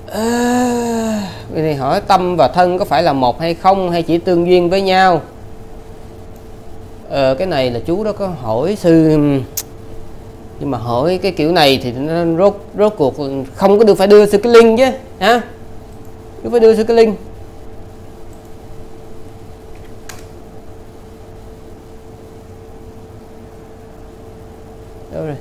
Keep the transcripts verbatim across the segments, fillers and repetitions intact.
À, người này hỏi tâm và thân có phải là một hay không, hay chỉ tương duyên với nhau? Ờ, cái này là chú đó có hỏi sư, nhưng mà hỏi cái kiểu này thì nó rốt rốt cuộc không có được, phải đưa sư cái link chứ hả? Cứ phải đưa sư cái link. Đâu rồi?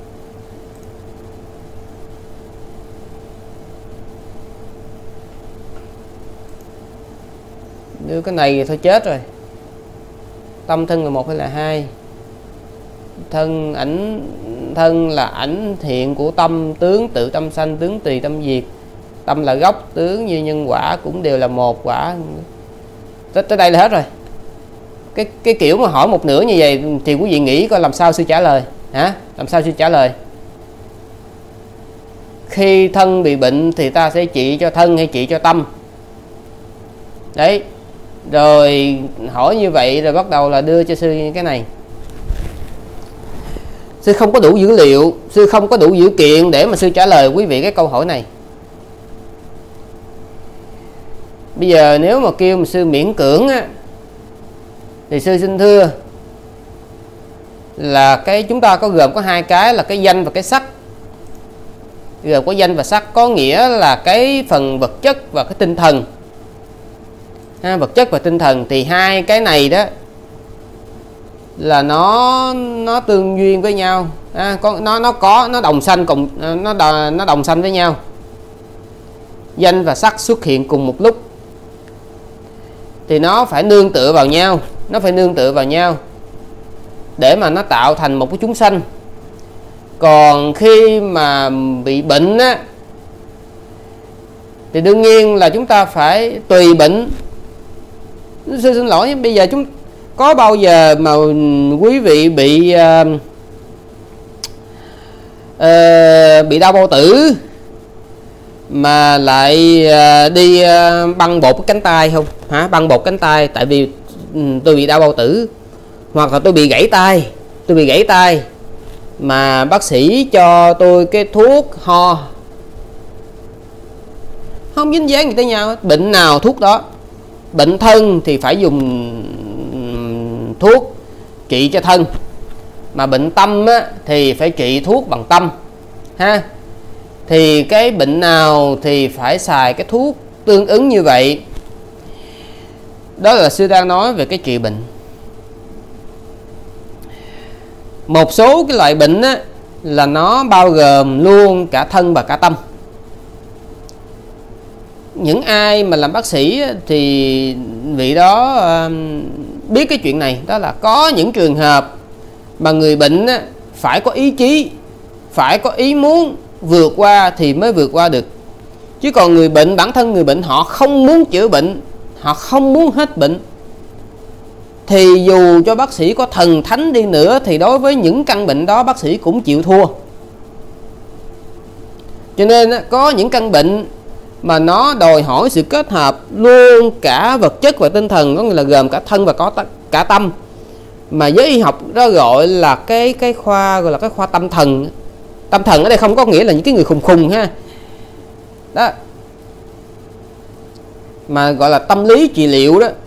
Đưa cái này thôi chết rồi. Tâm thân là một hay là hai? Thân ảnh thân là ảnh hiện của tâm, tướng tự tâm sanh, tướng tùy tâm diệt. Tâm là gốc, tướng như nhân quả cũng đều là một quả. Tới, tới đây là hết rồi. Cái cái kiểu mà hỏi một nửa như vậy thì quý vị nghĩ coi làm sao sư trả lời hả? Làm sao sư trả lời? Khi thân bị bệnh thì ta sẽ trị cho thân hay trị cho tâm? Đấy. Rồi hỏi như vậy rồi bắt đầu là đưa cho sư cái này. Sư không có đủ dữ liệu, sư không có đủ dữ kiện để mà sư trả lời quý vị cái câu hỏi này. Bây giờ nếu mà kêu mà sư miễn cưỡng á, thì sư xin thưa là cái chúng ta có gồm có hai cái là cái danh và cái sắc. Gồm có danh và sắc có nghĩa là cái phần vật chất và cái tinh thần. Ha, vật chất và tinh thần thì hai cái này đó là nó nó tương duyên với nhau, à, có nó nó có nó đồng sanh cùng nó nó đồng sanh với nhau. Danh và sắc xuất hiện cùng một lúc thì nó phải nương tựa vào nhau, nó phải nương tựa vào nhau để mà nó tạo thành một cái chúng sanh. Còn khi mà bị bệnh á, thì đương nhiên là chúng ta phải tùy bệnh. Sư xin lỗi, bây giờ chúng có bao giờ mà quý vị bị uh, uh, bị đau bao tử mà lại uh, đi uh, băng bột cái cánh tay không hả? Băng bột cánh tay tại vì um, tôi bị đau bao tử, hoặc là tôi bị gãy tay, tôi bị gãy tay mà bác sĩ cho tôi cái thuốc ho, không dính dáng gì tới nhau. Bệnh nào thuốc đó. Bệnh thân thì phải dùng thuốc trị cho thân, mà bệnh tâm á, thì phải trị thuốc bằng tâm ha. Thì cái bệnh nào thì phải xài cái thuốc tương ứng như vậy. Đó là sư đang nói về cái trị bệnh. Một số cái loại bệnh á, là nó bao gồm luôn cả thân và cả tâm. Những ai mà làm bác sĩ thì vị đó uh, biết cái chuyện này. Đó là có những trường hợp mà người bệnh phải có ý chí, phải có ý muốn vượt qua thì mới vượt qua được. Chứ còn người bệnh, bản thân người bệnh họ không muốn chữa bệnh, họ không muốn hết bệnh, thì dù cho bác sĩ có thần thánh đi nữa thì đối với những căn bệnh đó bác sĩ cũng chịu thua. Cho nên có những căn bệnh mà nó đòi hỏi sự kết hợp luôn cả vật chất và tinh thần, có nghĩa là gồm cả thân và có cả tâm, mà giới y học đó gọi là cái cái khoa gọi là cái khoa tâm thần. Tâm thần ở đây không có nghĩa là những cái người khùng khùng ha, đó, mà gọi là tâm lý trị liệu đó.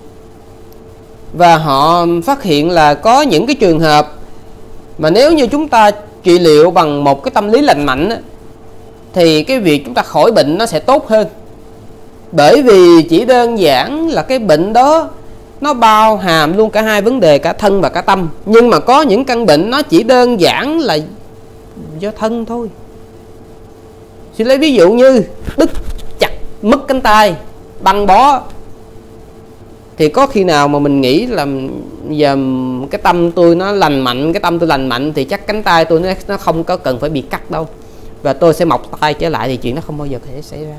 Và họ phát hiện là có những cái trường hợp mà nếu như chúng ta trị liệu bằng một cái tâm lý lành mạnh á, thì cái việc chúng ta khỏi bệnh nó sẽ tốt hơn. Bởi vì chỉ đơn giản là cái bệnh đó nó bao hàm luôn cả hai vấn đề, cả thân và cả tâm. Nhưng mà có những căn bệnh nó chỉ đơn giản là do thân thôi. Xin lấy ví dụ như đứt chặt mất cánh tay, băng bó, thì có khi nào mà mình nghĩ là giờ cái tâm tôi nó lành mạnh, cái tâm tôi lành mạnh thì chắc cánh tay tôi nó không có cần phải bị cắt đâu, và tôi sẽ mọc tay trở lại, thì chuyện nó không bao giờ có thể xảy ra.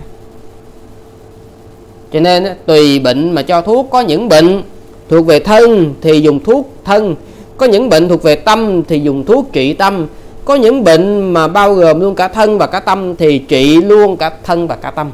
Cho nên tùy bệnh mà cho thuốc. Có những bệnh thuộc về thân thì dùng thuốc thân, có những bệnh thuộc về tâm thì dùng thuốc trị tâm, có những bệnh mà bao gồm luôn cả thân và cả tâm thì trị luôn cả thân và cả tâm.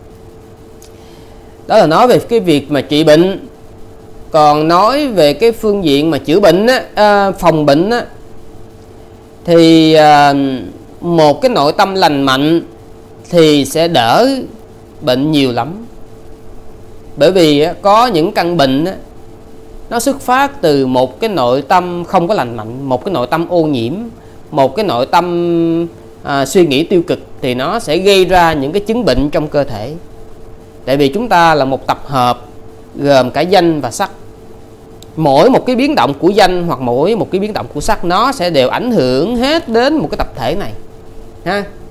Đó là nói về cái việc mà trị bệnh. Còn nói về cái phương diện mà chữa bệnh á, à, phòng bệnh á, thì à, một cái nội tâm lành mạnh thì sẽ đỡ bệnh nhiều lắm. Bởi vì có những căn bệnh nó xuất phát từ một cái nội tâm không có lành mạnh, một cái nội tâm ô nhiễm, một cái nội tâm à, suy nghĩ tiêu cực, thì nó sẽ gây ra những cái chứng bệnh trong cơ thể. Tại vì chúng ta là một tập hợp gồm cả danh và sắc. Mỗi một cái biến động của danh hoặc mỗi một cái biến động của sắc nó sẽ đều ảnh hưởng hết đến một cái tập thể này ha.